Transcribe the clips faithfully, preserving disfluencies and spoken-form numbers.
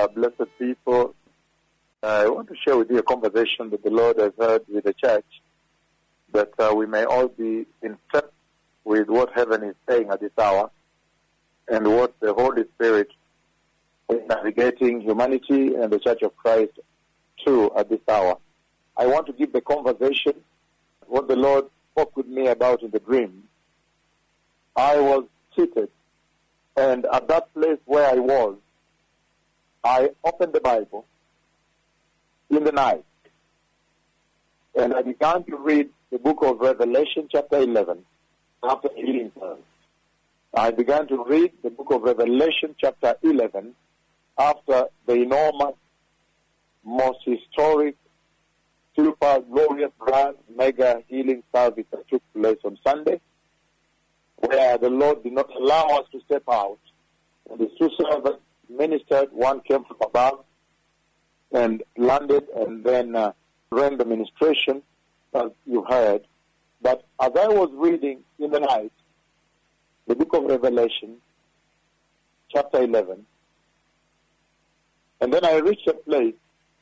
uh, blessed people. I want to share with you a conversation that the Lord has had with the church, that uh, we may all be in step with what heaven is saying at this hour and what the Holy Spirit is navigating humanity and the Church of Christ to at this hour. I want to give the conversation what the Lord spoke with me about in the dream. I was seated, and at that place where I was, I opened the Bible in the night, and I began to read the book of Revelation, chapter eleven, after healing service. I began to read the book of Revelation, chapter eleven, after the enormous, most historic, super glorious, grand, mega healing service that took place on Sunday, where the Lord did not allow us to step out. And the two servants ministered. One came from above and landed and then uh, ran the ministration, as you heard. But as I was reading in the night, the book of Revelation, chapter eleven, and then I reached a place,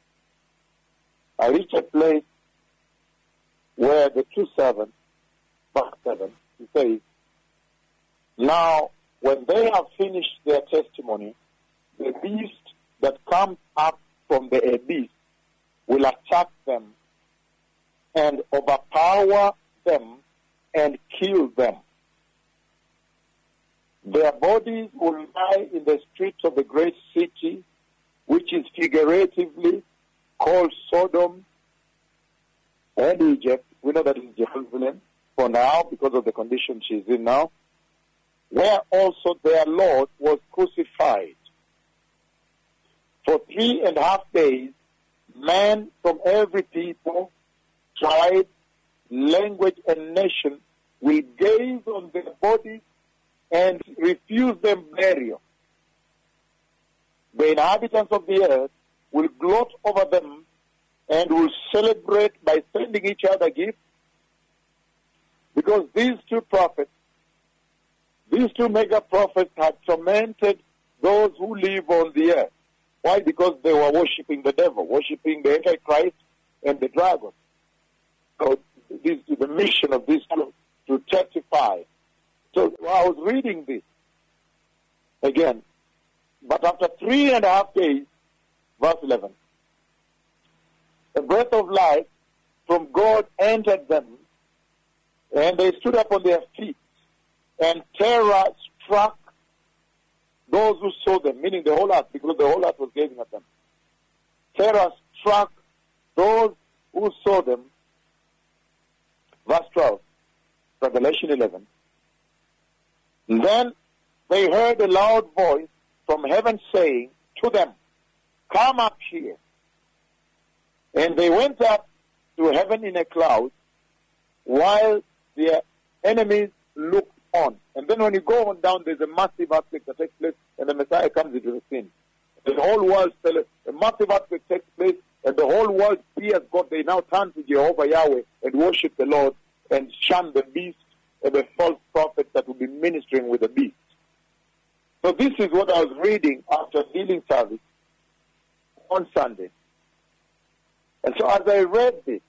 I reached a place where the two servants, verse seven, he says, now, when they have finished their testimony, the beast that comes up from the abyss will attack them and overpower them and kill them. Their bodies will lie in the streets of the great city, which is figuratively called Sodom and Egypt. We know that it's Jerusalem for now because of the condition she's in now, where also their Lord was crucified. For three and a half days, men from every people, tribe, language, and nation will gaze on their bodies and refuse them burial. The inhabitants of the earth will gloat over them and will celebrate by sending each other gifts, because these two prophets, these two mega prophets had tormented those who live on the earth. Why? Because they were worshipping the devil, worshipping the Antichrist and the dragon. So this is the mission of these two, to testify. So I was reading this again. But after three and a half days, verse eleven, the breath of life from God entered them, and they stood up on their feet, and terror struck those who saw them, meaning the whole earth, because the whole earth was gazing at them. Terror struck those who saw them. Verse twelve, Revelation eleven. And then they heard a loud voice from heaven saying to them, come up here. And they went up to heaven in a cloud, while their enemies looked on. And then when you go on down, there's a massive earthquake that takes place, and the Messiah comes into the scene. The whole world, a massive earthquake takes place, and the whole world fears God. They now turn to Jehovah Yahweh and worship the Lord and shun the beast and the false prophet that will be ministering with the beast. So this is what I was reading after healing service on Sunday. And so as I read this,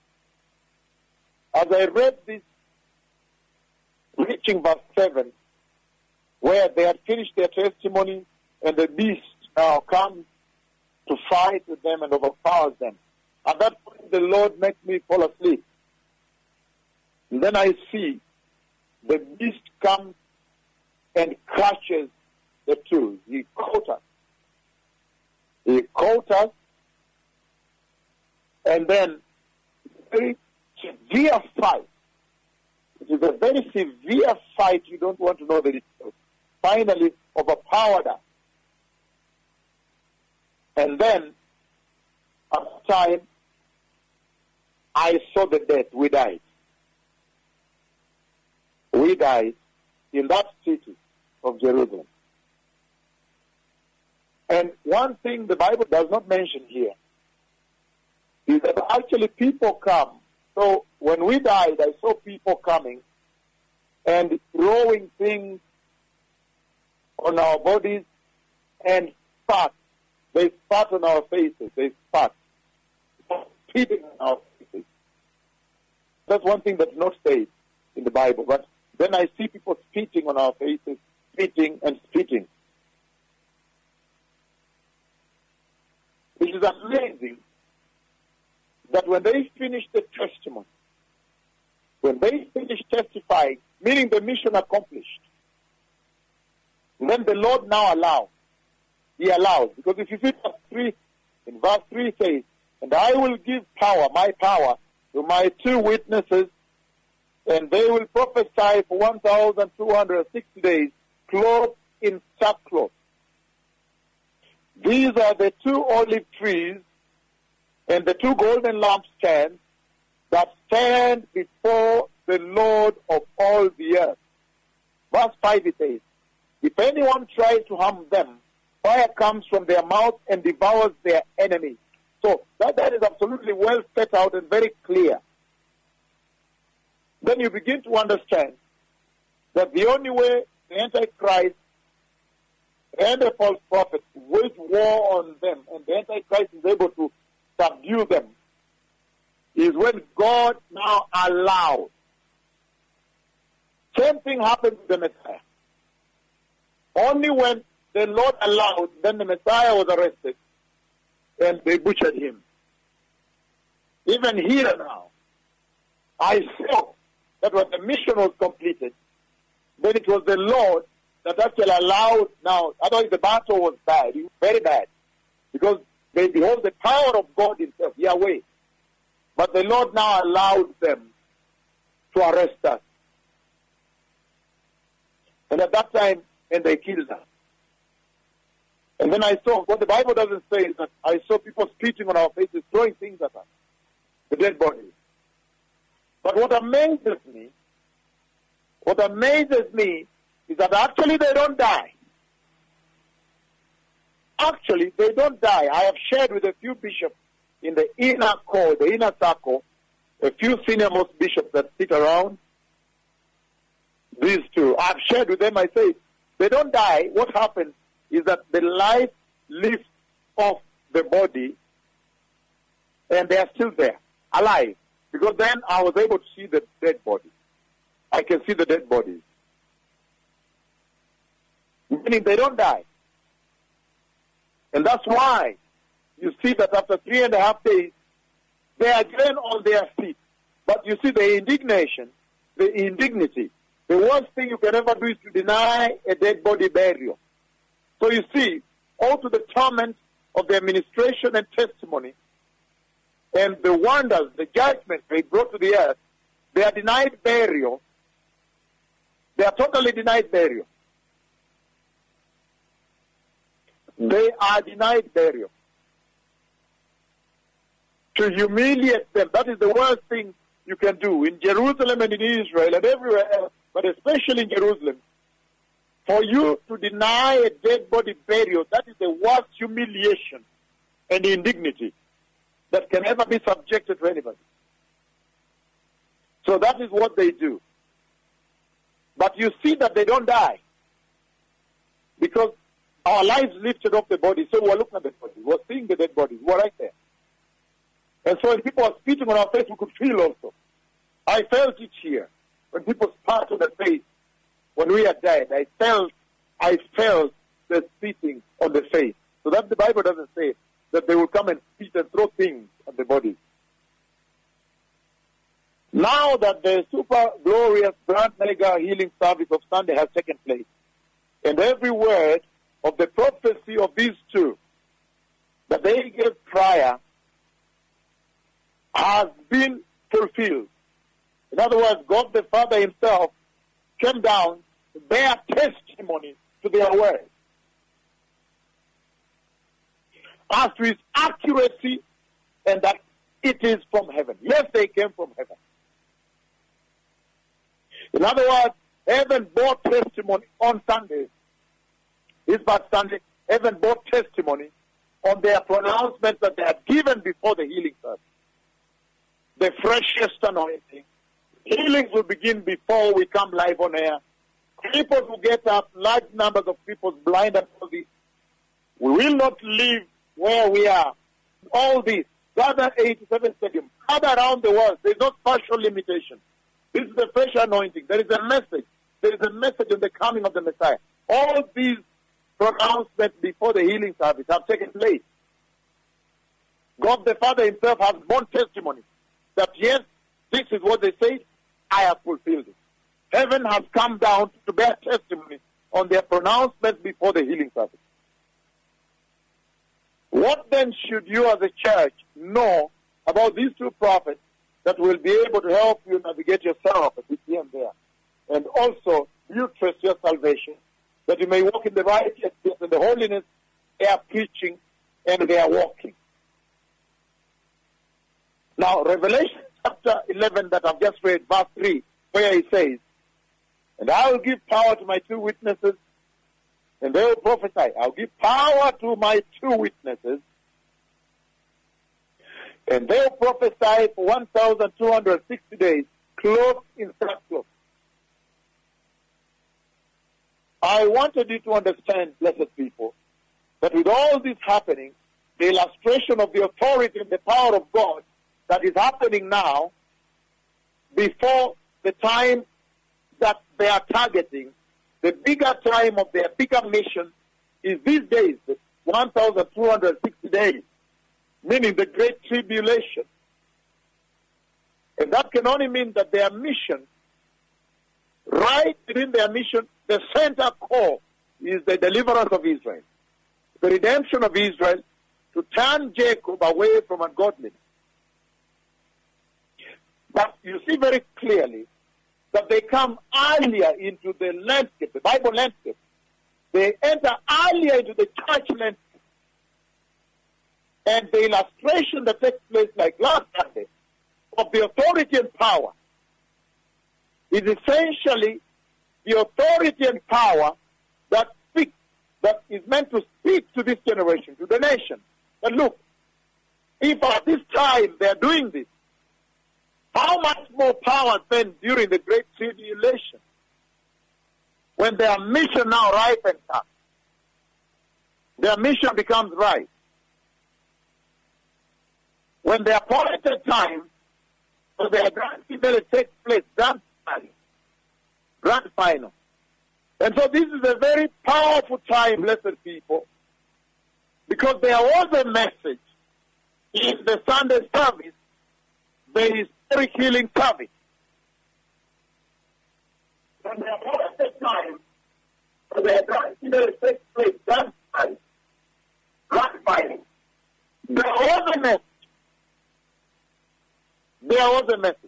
as I read this, reaching verse seven, where they had finished their testimony and the beast now comes to fight with them and overpowers them. At that point, the Lord makes me fall asleep. And then I see the beast comes and crushes the two. He caught us. He caught us, and then very severe fight. It is a very severe fight. You don't want to know that it finally overpowered us. And then, after time, I saw the death. We died. We died in that city of Jerusalem. And one thing the Bible does not mention here is that actually people come. So when we died, I saw people coming and throwing things on our bodies and fat They spat on our faces. They spat. Spitting on our faces. That's one thing that's not said in the Bible. But then I see people spitting on our faces, spitting and spitting. It is amazing that when they finish the testimony, when they finish testifying, meaning the mission accomplished, then the Lord now allows. He allows. Because if you see verse three, in verse three says, and I will give power, my power, to my two witnesses, and they will prophesy for one thousand two hundred sixty days, clothed in sackcloth. These are the two olive trees and the two golden lampstands that stand before the Lord of all the earth. Verse five it says, if anyone tries to harm them, fire comes from their mouth and devours their enemies. So that, that is absolutely well set out and very clear. Then you begin to understand that the only way the Antichrist and the false prophet wage war on them and the Antichrist is able to subdue them is when God now allows. Same thing happened to the Messiah. Only when the Lord allowed, then the Messiah was arrested and they butchered him. Even here now, I saw that when the mission was completed, then it was the Lord that actually allowed now, otherwise the battle was bad, it was very bad, because they behold the power of God himself, Yahweh. But the Lord now allowed them to arrest us. And at that time, and they killed us. And then I saw, what the Bible doesn't say is that I saw people spitting on our faces, throwing things at us, the dead bodies. But what amazes me, what amazes me is that actually they don't die. Actually, they don't die. I have shared with a few bishops in the inner core, the inner circle, a few senior-most bishops that sit around, these two. I've shared with them, I say, they don't die. What happens is that the life lifts off the body and they are still there, alive. Because then I was able to see the dead body. I can see the dead bodies. Meaning they don't die. And that's why you see that after three and a half days, they are again on their feet. But you see the indignation, the indignity. The worst thing you can ever do is to deny a dead body burial. So you see, all to the torment of the administration and testimony and the wonders, the judgment they brought to the earth, they are denied burial. They are totally denied burial. They are denied burial. To humiliate them, that is the worst thing you can do in Jerusalem and in Israel and everywhere else, but especially in Jerusalem. For you to deny a dead body burial, that is the worst humiliation and indignity that can ever be subjected to anybody. So that is what they do. But you see that they don't die. Because our lives lifted off the body, so we're looking at the body. We're seeing the dead bodies. We're right there. And so when people are spitting on our face, we could feel also. I felt it here. When people spat on the face, when we are dead, I felt, I felt the spitting on the face. So that the Bible doesn't say that they will come and spit and throw things at the body. Now that the super glorious grand mega healing service of Sunday has taken place, and every word of the prophecy of these two that they gave prior has been fulfilled. In other words, God the Father himself came down to bear testimony to their word as to his accuracy and that it is from heaven. Yes, they came from heaven. In other words, heaven bore testimony on Sundays. This past Sunday, heaven bore testimony on their pronouncements that they had given before the healing service. The freshest anointing. Healings will begin before we come live on air. People will get up, large numbers of people blind and all this. We will not leave where we are. All these, the other eighty-seven stadiums, other around the world, there is no spatial limitation. This is a fresh anointing. There is a message. There is a message of the coming of the Messiah. All these pronouncements before the healing service have taken place. God the Father himself has borne testimony that yes, this is what they say, I have fulfilled it. Heaven has come down to bear testimony on their pronouncements before the healing service. What then should you as a church know about these two prophets that will be able to help you navigate yourself a bit here and there? And also, you trust your salvation, that you may walk in the righteousness and the holiness they are preaching and they are walking. Now, Revelation chapter eleven that I've just read, verse three, where he says, and I will give power to my two witnesses, and they will prophesy. I'll give power to my two witnesses, and they will prophesy for one thousand two hundred sixty days, clothed in sackcloth. I wanted you to understand, blessed people, that with all this happening, the illustration of the authority and the power of God that is happening now, before the time that they are targeting, the bigger time of their bigger mission is these days, the one thousand two hundred sixty days, meaning the Great Tribulation. And that can only mean that their mission, right within their mission, the center core is the deliverance of Israel, the redemption of Israel, to turn Jacob away from ungodliness. But you see very clearly that they come earlier into the landscape, the Bible landscape. They enter earlier into the church landscape. And the illustration that takes place like last Sunday of the authority and power is essentially the authority and power that speaks, that is meant to speak to this generation, to the nation. And look, if at this time they are doing this, how much more power then during the Great Tribulation, when their mission now ripens up, their mission becomes right. When the appointed time for their grand finale takes place, grand final, grand final. And so this is a very powerful time, blessed people, because there was a message in the Sunday service, the historic healing service. When the appointed time for their grand finale takes place, grand final, grand final, there was a message. There was a message.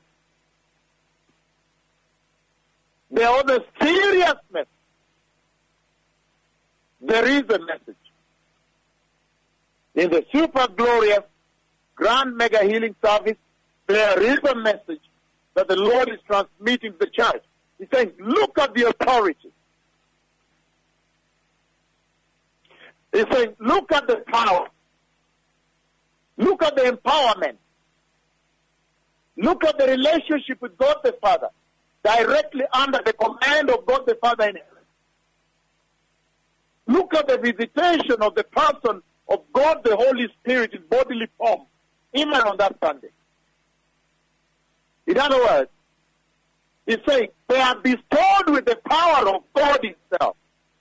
There was a serious message. There is a message. In the super glorious grand mega healing service, there is a message that the Lord is transmitting to the church. He's saying, look at the authority. He's saying, look at the power. Look at the empowerment. Look at the relationship with God the Father, directly under the command of God the Father in heaven. Look at the visitation of the person of God the Holy Spirit in bodily form, even on that Sunday. In other words, he's saying they are bestowed with the power of God himself.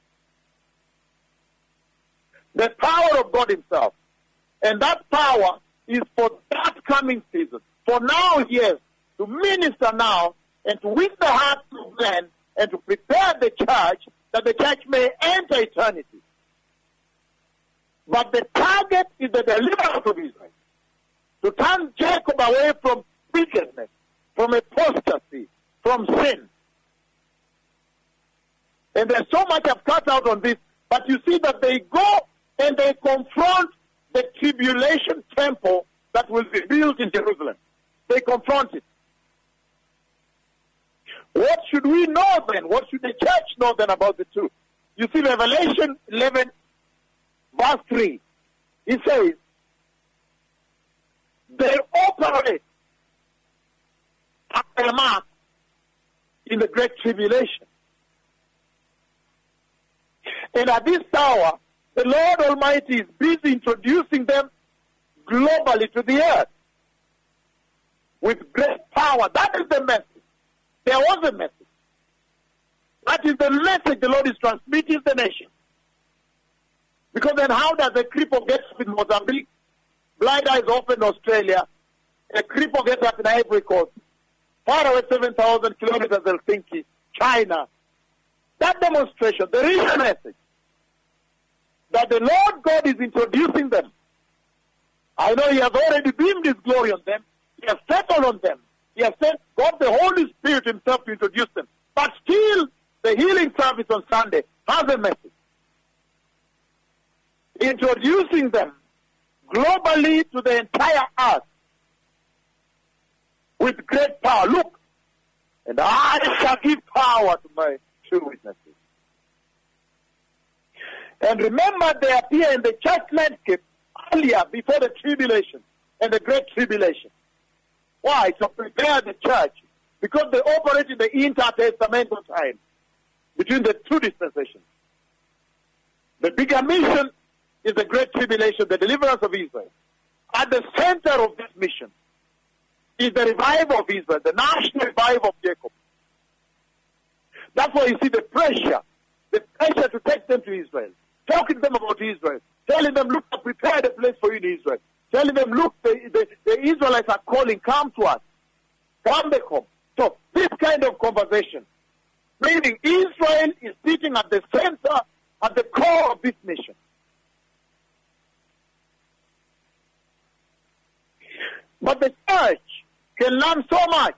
The power of God himself. And that power is for that coming season. For now, yes, to minister now and to win the hearts of men and to prepare the church that the church may enter eternity. But the target is the deliverance of Israel. To turn Jacob away from wickedness, from apostasy, from sin. And there's so much I've cut out on this, but you see that they go and they confront the tribulation temple that will be built in Jerusalem. They confront it. What should we know then? What should the church know then about the two? You see, Revelation eleven, verse three, it says, they operate at the mark in the Great Tribulation. And at this hour, The Lord Almighty is busy introducing them globally to the earth with great power. That is the message. There was a message. That is the message the Lord is transmitting to the nation. Because then how does a cripple get up in Mozambique, blind eyes open in Australia, a cripple gets up in Ivory Coast, far away seven thousand kilometers Helsinki, China? That demonstration, there is a message that the Lord God is introducing them. I know He has already beamed His glory on them. He has settled on them. He has sent God the Holy Spirit Himself to introduce them. But still, the healing service on Sunday has a message. Introducing them globally to the entire earth with great power. Look, and I shall give power to my true witnesses. And remember, they appear in the church landscape earlier, before the tribulation and the great tribulation. Why? To prepare the church, because they operate in the intertestamental time between the two dispensations. The bigger mission is the great tribulation, the deliverance of Israel. At the center of this mission is the revival of Israel, the national revival of Jacob. That's why you see the pressure, the pressure to take them to Israel, talking to them about Israel, telling them, look, I prepared a place for you in Israel. Telling them, look, the, the, the Israelites are calling, come to us. Come back home. So this kind of conversation, meaning Israel is sitting at the center, at the core of this mission. But the church can learn so much.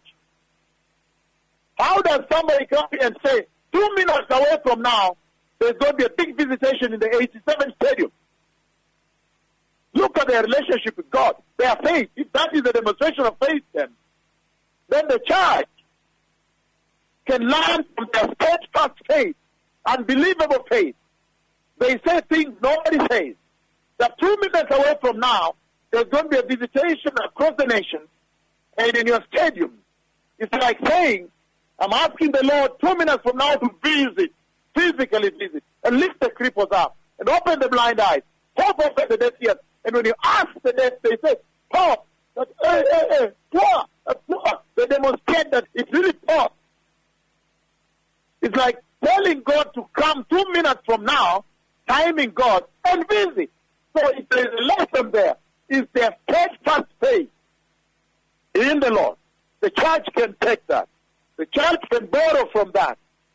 How does somebody come here and say, two minutes away from now, there's going to be a big visitation in the eighty-seven stadium? Look at their relationship with God, their faith. If that is a demonstration of faith, then, then the church can learn from their steadfast faith, unbelievable faith. They say things nobody says. That two minutes away from now, there's going to be a visitation across the nation and in your stadium. It's like saying, I'm asking the Lord two minutes from now to visit, physically visit, and lift the cripples up, and open the blind eyes, pop open the deaf ears. And when you ask the deaf, they say, pop, that, hey, hey, hey, poor, poor. They demonstrate that it really pops. It's like telling God to come two minutes from now, timing God, and visit. So if there is a lesson there, is their steadfast faith in the Lord. The church can take that. The church can borrow from that.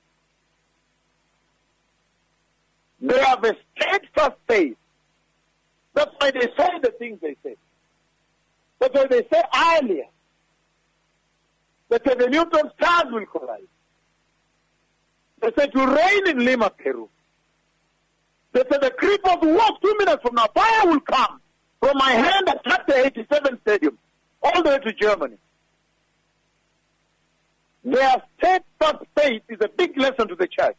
They have a steadfast faith. That's why they say the things they say. That's why they say earlier that the neutron stars will collide. They say to rain in Lima, Peru. They say the cripples will walk two minutes from now. Fire will come from my hand at Chapter eighty-seven Stadium, all the way to Germany. Their steadfast faith is a big lesson to the church.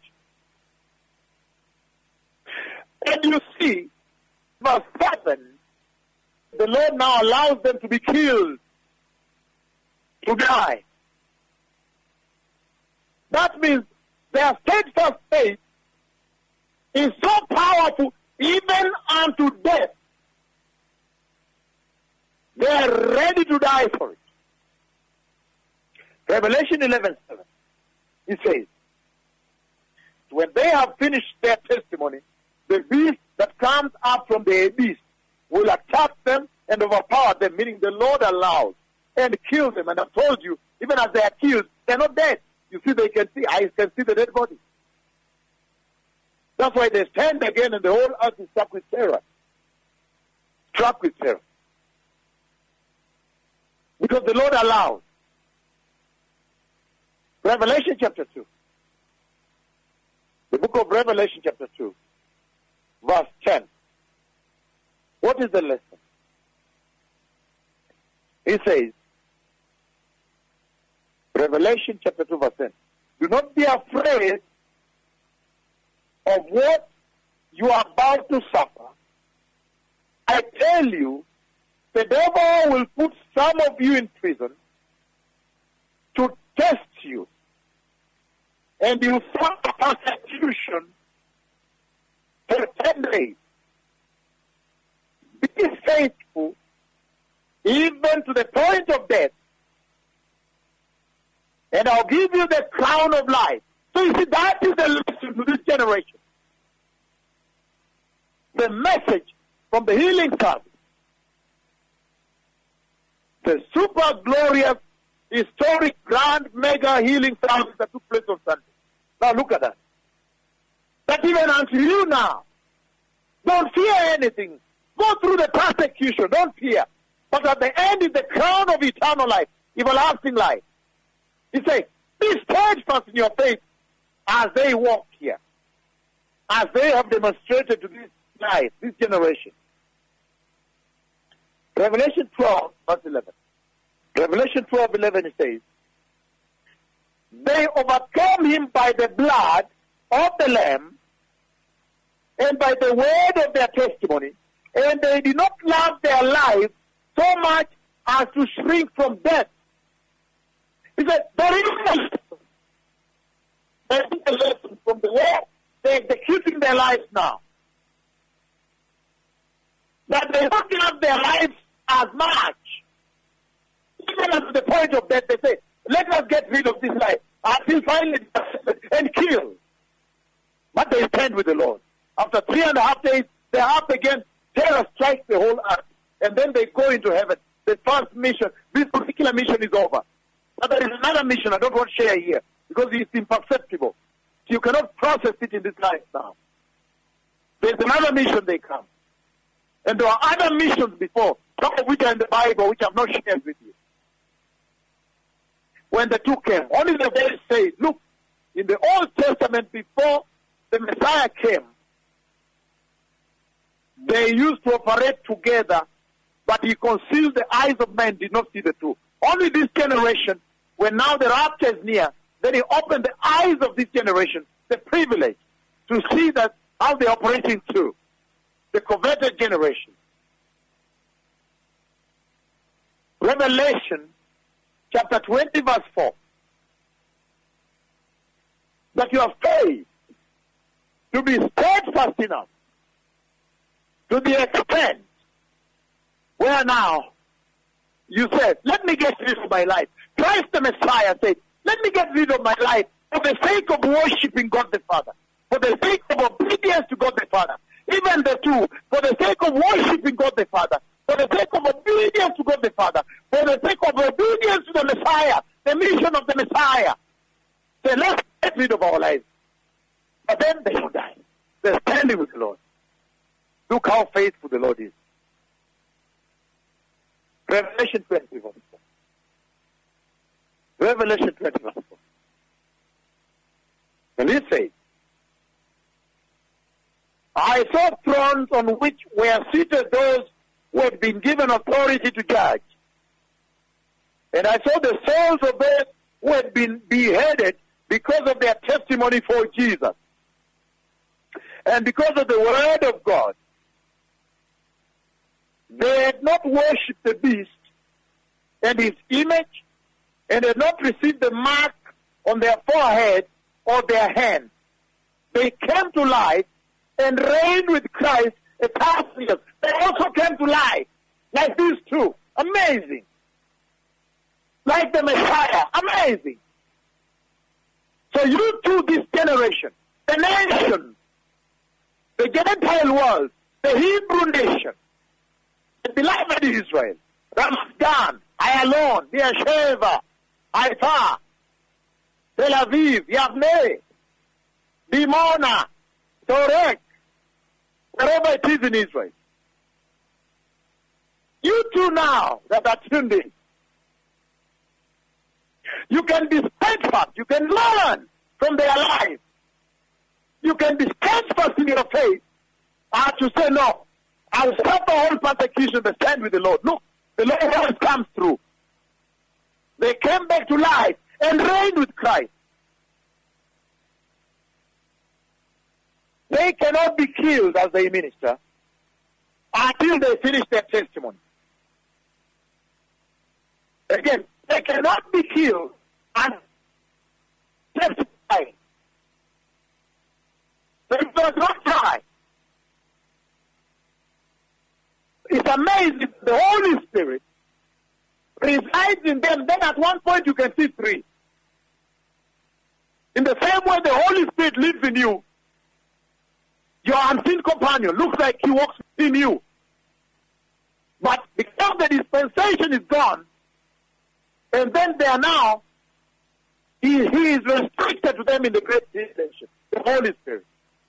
And you see, verse seven, the Lord now allows them to be killed, to die. That means their steadfast faith is so powerful, even unto death. They are ready to die for it. Revelation eleven seven, it says, when they have finished their testimony, the beast that comes up from the abyss will attack them and overpower them, meaning the Lord allows, and kill them. And I've told you, even as they are killed, they're not dead. You see, they can see, eyes can see the dead body. That's why they stand again, and the whole earth is struck with terror. Struck with terror. Because the Lord allows. Revelation chapter two. The book of Revelation chapter two, verse ten. What is the lesson? He says, Revelation chapter two, verse ten. Do not be afraid of what you are about to suffer. I tell you, the devil will put some of you in prison to test you, and you suffer persecution for ten days. be faithful even to the point of death, and I'll give you the crown of life. So you see, that is the lesson to this generation. The message from the healing service. The super glorious, historic, grand, mega healing service that took place on Sunday. Now look at that. That even unto you now, don't fear anything. Go through the persecution, don't fear. But at the end is the crown of eternal life, everlasting life. He says, be steadfast in your faith as they walk here, as they have demonstrated to this life, this generation. Revelation twelve, verse eleven. Revelation twelve, eleven, it says, they overcome him by the blood of the Lamb and by the word of their testimony, and they did not love their life so much as to shrink from death. He said, there is a lesson. There is a lesson from the way they're executing their lives now. That they don't love their lives as much. Even at the point of death, they say, let us get rid of this life until finally and kill. But they stand with the Lord. After three and a half days, they're up again. Terror strikes the whole earth. And then they go into heaven. The first mission, this particular mission is over. But there is another mission I don't want to share here because it's imperceptible. So you cannot process it in this life now. There's another mission they come. And there are other missions before, some of which are in the Bible, which I've not shared with you. When the two came, only the verse says, look, in the Old Testament before the Messiah came, they used to operate together, but he concealed the eyes of men, did not see the two. Only this generation, when now the rapture is near, then he opened the eyes of this generation, the privilege, to see that how they're operating too. The converted generation. Revelation chapter twenty, verse four. That you have faith to be steadfast enough to the extent where now you said, let me get rid of my life. Christ the Messiah said, let me get rid of my life for the sake of worshiping God the Father, for the sake of obedience to God the Father. Even the two, for the sake of worshiping God the Father, for the sake of obedience to God the Father, for the sake of obedience to the Messiah, the mission of the Messiah. Say, let's get rid of our lives. But then they will die. They're standing with the Lord. Look how faithful the Lord is. Revelation twenty, verse four. Revelation twenty, verse four. And he says, I saw thrones on which were seated those who had been given authority to judge. And I saw the souls of those who had been beheaded because of their testimony for Jesus. And because of the word of God. They had not worshipped the beast and his image, and had not received the mark on their forehead or their hand. They came to life and reigned with Christ a thousand years. They also came to life, like these two. Amazing. Like the Messiah. Amazing. So you too, this generation, the nation, the Gentile world, the Hebrew nation, the beloved Israel, Ramat-Gan, Ayalon, Beersheba, Haifa, Tel Aviv, Yavneh, Dimona, Torek, wherever it is in Israel. You too now that are tuned in, you can be steadfast, you can learn from their lives. You can be steadfast in your faith and to say, no, I'll stop the whole persecution but stand with the Lord. Look, the Lord always comes through. They came back to life and reigned with Christ. They cannot be killed as they minister until they finish their testimony. Again, they cannot be killed and testify. They does not die. it's amazing. The Holy Spirit resides in them. Then at one point you can see three. In the same way the Holy Spirit lives in you, your unseen companion looks like he walks in you. But because the dispensation is gone, and then they are now, he, he is restricted to them in the great tribulation, the Holy Spirit.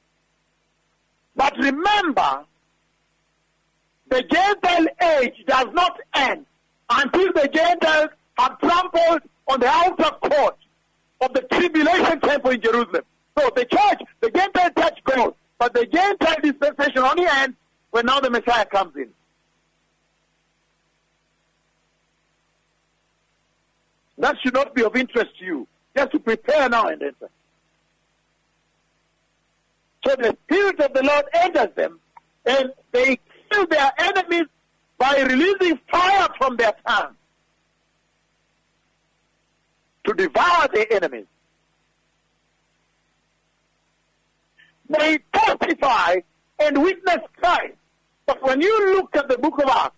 But remember, the Gentile age does not end until the Gentiles have trampled on the outer court of the tribulation temple in Jerusalem. So the church, the Gentile church goes, but the Gentile dispensation only ends when now the Messiah comes in. That should not be of interest to you. Just to prepare now and enter. So the Spirit of the Lord enters them, and they kill their enemies by releasing fire from their tongue to devour their enemies. They testify and witness Christ. But when you look at the book of Acts,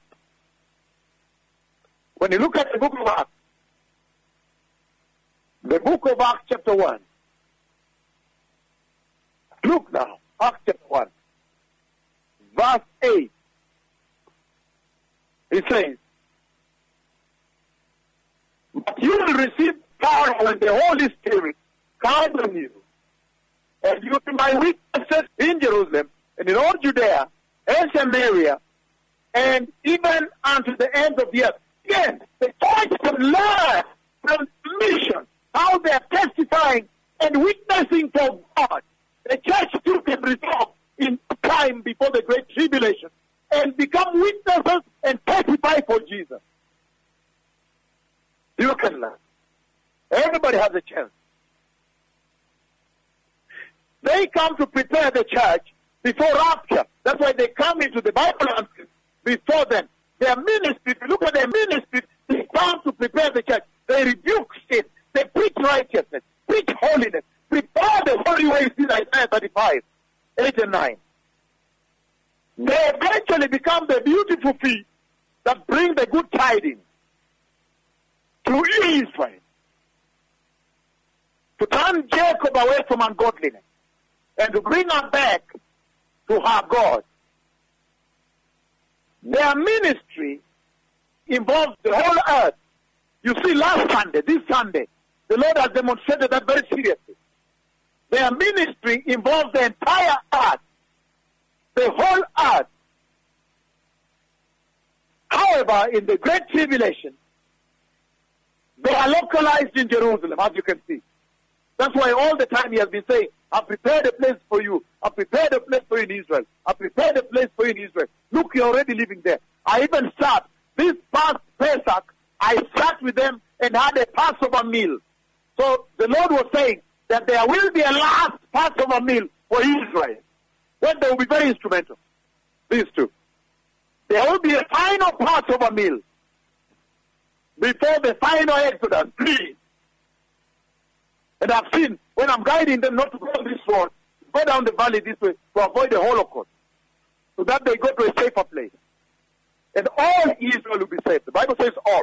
when you look at the book of Acts, the book of Acts chapter one, look now, Acts chapter one, verse eight. It says, but you will receive power when the Holy Spirit comes on you, and you will be my witnesses in Jerusalem, and in all Judea, and Samaria, and even unto the end of the earth. Again, the church can learn from mission how they are testifying and witnessing for God. The church too can resolve in time before the great tribulation and become witnesses and testify for Jesus. You can learn. Everybody has a chance. They come to prepare the church before rapture. That's why they come into the Bible before then. Their ministry, if you look at their ministry, they come to prepare the church. They rebuke sin. They preach righteousness, preach holiness, prepare the holy ways in Isaiah thirty-five, eight and nine. They eventually become the beautiful feet that bring the good tidings to Israel, to turn Jacob away from ungodliness and to bring her back to her God. Their ministry involves the whole earth. You see, last Sunday, this Sunday, the Lord has demonstrated that very seriously. Their ministry involves the entire earth, the whole earth. However, in the Great Tribulation, they are localized in Jerusalem, as you can see. That's why all the time he has been saying, I've prepared a place for you. I've prepared a place for you in Israel. I've prepared a place for you in Israel. Look, you're already living there. I even sat, this past Pesach, I sat with them and had a Passover meal. So the Lord was saying that there will be a last Passover meal for Israel, when they will be very instrumental. These two. There will be a final Passover meal before the final Exodus. Please. And I've seen, when I'm guiding them not to go this road, go down the valley this way to avoid the Holocaust, so that they go to a safer place. And all Israel will be saved. The Bible says all.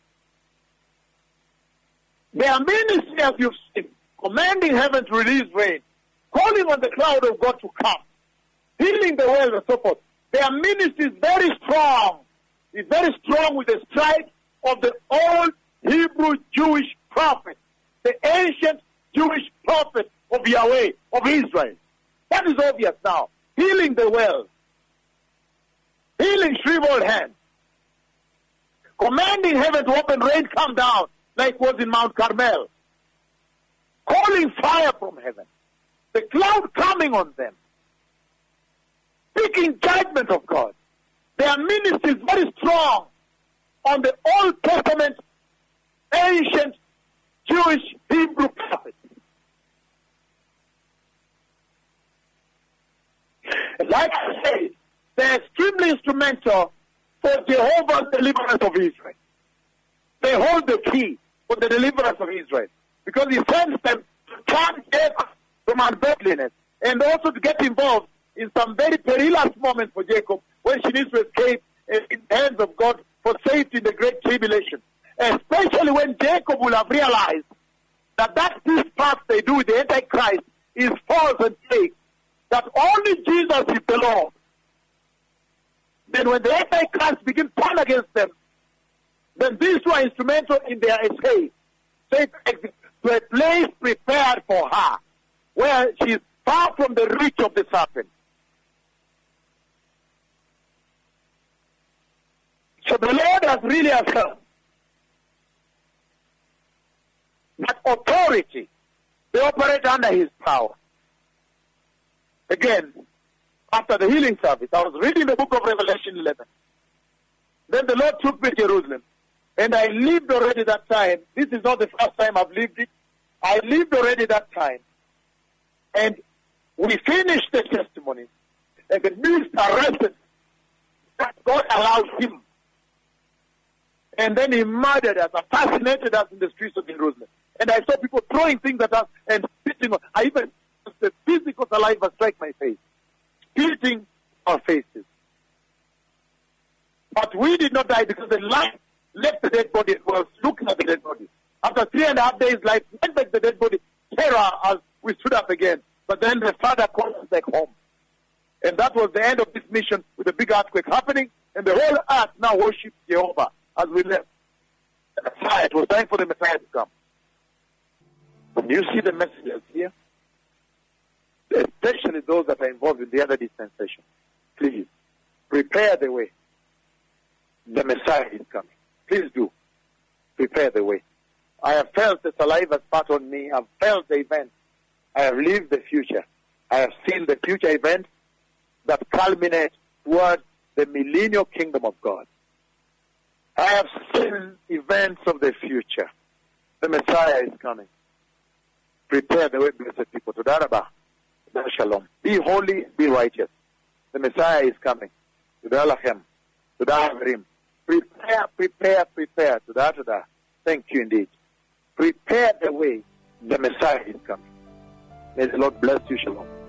Their ministry, as you've seen, commanding heaven to release rain, calling on the cloud of God to come, healing the world and so forth. Their ministry is very strong. It's very strong with the stripes of the old Hebrew Jewish prophet, the ancient Jewish prophet of Yahweh, of Israel. That is obvious now. Healing the world. Healing shriveled hands. Commanding heaven to open, rain come down, like was in Mount Carmel. Calling fire from heaven. The cloud coming on them. Speaking judgment of God. Their ministry is very strong on the Old Testament, ancient Jewish Hebrew prophets. Like I said, they're extremely instrumental for Jehovah's deliverance of Israel. They hold the key for the deliverance of Israel, because he sends them to turn Jacob from ungodliness, and also to get involved in some very perilous moments for Jacob when she needs to escape in the hands of God for safety in the great tribulation. Especially when Jacob will have realized that that this path they do with the Antichrist is false and fake, that only Jesus is the Lord. Then when the Antichrist begins to turn against them, then these two are instrumental in their escape. So to a place prepared for her, where she is far from the reach of the serpent. So the Lord has really affirmed that authority, they operate under his power. Again, after the healing service, I was reading the book of Revelation eleven. Then the Lord took me to Jerusalem. And I lived already that time. This is not the first time I've lived it. I lived already that time. And we finished the testimony. And the minister arrested that God allowed him. And then he murdered us, assassinated us in the streets of Jerusalem. And I saw people throwing things at us and spitting. I even, the physical saliva struck my face. Spitting our faces. But we did not die because the light left the dead body. Was looking at the dead body. After three and a half days, life went back to the dead body. Terror as we stood up again. But then the Father called us back home. And that was the end of this mission with a big earthquake happening. And the whole earth now worships Jehovah as we left. The Messiah, it was time for the Messiah to come. When you see the messages here, especially those that are involved in the other dispensation, please prepare the way. The Messiah is coming. Please do. Prepare the way. I have felt the saliva spat on me. I have felt the event. I have lived the future. I have seen the future events that culminate towards the millennial kingdom of God. I have seen events of the future. The Messiah is coming. Prepare the way, blessed people. Todarabah. Shalom. Be holy, be righteous. The Messiah is coming. Tudalachem. Tudahaverim. Prepare, prepare, prepare. Tudar, tudar. Thank you indeed. Prepare the way. The Messiah is coming. May the Lord bless you. Shalom.